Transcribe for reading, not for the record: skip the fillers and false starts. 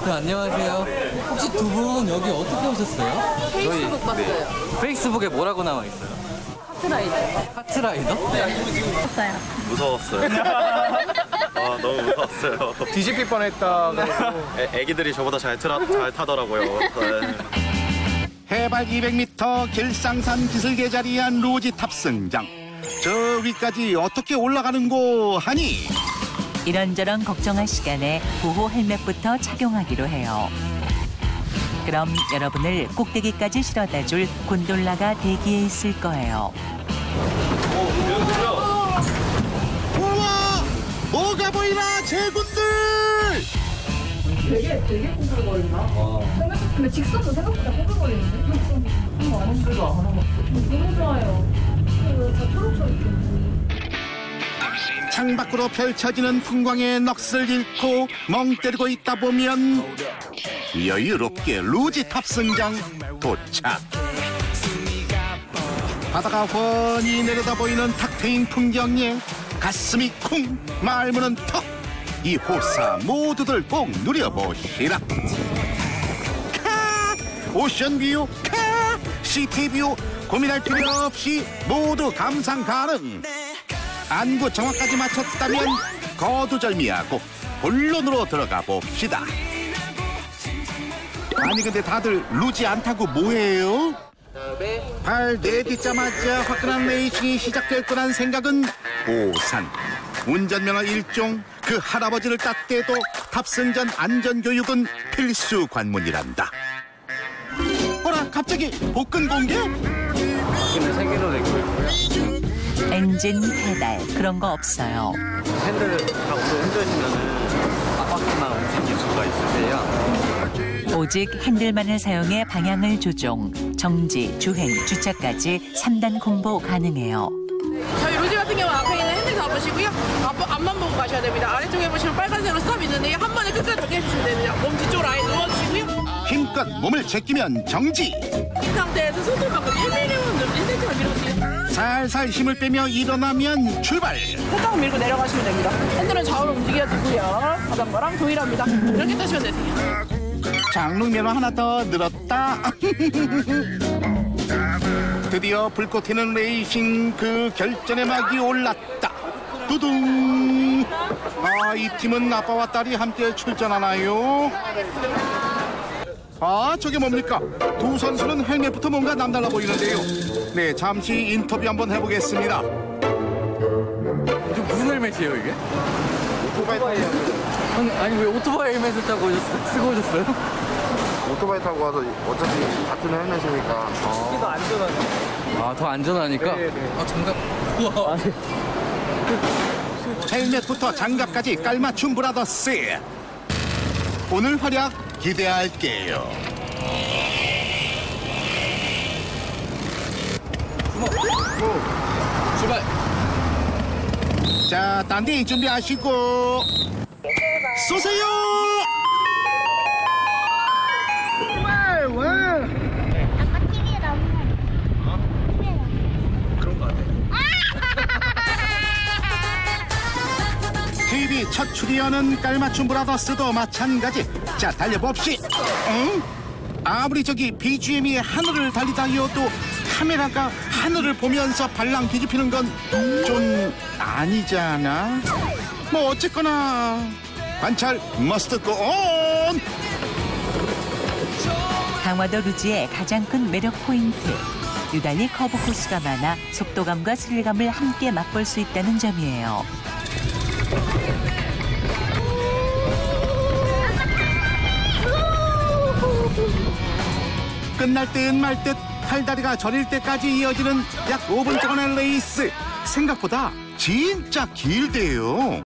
네, 안녕하세요. 혹시 두 분 여기 어떻게 오셨어요? 페이스북 봤어요. 페이스북에 뭐라고 나와 있어요? 카트라이더. 카트라이더? 봤어요. 무서웠어요. 너무 무서웠어요. 뒤집힐 뻔했다. 애기들이 저보다 잘 타더라고요. 네. 해발 200m 길상산 기슭에 자리한 로지 탑승장. 저 위까지 어떻게 올라가는고 하니 이런저런 걱정할 시간에 보호 헬멧부터 착용하기로 해요. 그럼 여러분을 꼭대기까지 실어다줄 곤돌라가 대기해 있을 거예요. 우와! 뭐가 보이나 제군들! 되게 꼬불거린다. 근데 직선도 생각보다 꼬불거리는데? 직선 안 했어요. 너무 좋아요. 다 초록초록해. 창밖으로 펼쳐지는 풍광의 넋을 잃고 멍 때리고 있다 보면 여유롭게 루지 탑승장 도착. 바다가 훤히 내려다 보이는 탁 트인 풍경에 가슴이 쿵 말무는 턱. 이 호사 모두들 꼭 누려보시라. 카 오션뷰 카 시티뷰 고민할 필요 없이 모두 감상 가능. 안구 정확까지 맞췄다면 거두절미하고 본론으로 들어가 봅시다. 아니 근데 다들 루지 안 타고 뭐해요? 발 내딛자마자 화끈한 레이싱이 시작될 거란 생각은 오산. 운전면허 1종 그 할아버지를 땄대도 탑승 전 안전교육은 필수 관문이란다. 어라 갑자기 복근 공개? 바퀴는 3개로 되고 있고요. 엔진, 페달 그런 거 없어요. 핸들을 잡고 흔들시면은 앞바퀴만 움직일 수가 있으세요. 오직 핸들만을 사용해 방향을 조종, 정지, 주행, 주차까지 3단 콤보 가능해요. 저희 로지 같은 경우 앞에 있는 핸들 잡으시고요. 앞만 보고 가셔야 됩니다. 아래쪽에 보시면 빨간색으로 스탑 있는데요. 한 번에 끝까지 당겨주시면 됩니다. 몸 뒤쪽으로 아예 누워주시고요. 힘껏 몸을 제끼면 정지. 이 상태에서 손톱만큼 1mm, 1cm만 밀어주세요. 살살 힘을 빼며 일어나면 출발. 살짝 밀고 내려가시면 됩니다. 핸들은 좌우로 움직여주고요. 자전거랑 동일합니다. 이렇게 타시면 되세요. 장롱면허 하나 더 늘었다. 드디어 불꽃 튀는 레이싱 그 결전의 막이 올랐다. 두둥. 아, 이 팀은 아빠와 딸이 함께 출전하나요? 아, 저게 뭡니까? 두 선수는 헬멧부터 뭔가 남달라 보이는데요. 네, 잠시 인터뷰 한번 해보겠습니다. 이게 무슨 헬멧이에요 이게? 오토바이 아니 왜 오토바이 헬멧을 타고 쓰고 오셨어요? 오토바이 타고 와서 어차피 같은 헬멧이니까. 더 안전하네. 아, 더 안전하니까? 네네. 아, 장갑. 우와. 헬멧부터 장갑까지 깔맞춤 브라더스. 오늘 활약 기대할게요. 출발. 자, 딴데 준비하시고 쏘세요. 아까 TV에 나오는 TV 첫 출연은 깔맞춤 브라더스도 마찬가지. 자, 달려봅시. 응? 아무리 저기 BGM이 하늘을 달리다 이어도 카메라가 하늘을 보면서 발랑 뒤집히는 건 좀 아니잖아. 뭐 어쨌거나 관찰 머스트 고 온. 강화도 루지의 가장 큰 매력 포인트. 유달리 커브 코스가 많아 속도감과 스릴감을 함께 맛볼 수 있다는 점이에요. 끝날 듯 말 듯 팔다리가 저릴 때까지 이어지는 약 5분 동안의 레이스. 생각보다 진짜 길대요.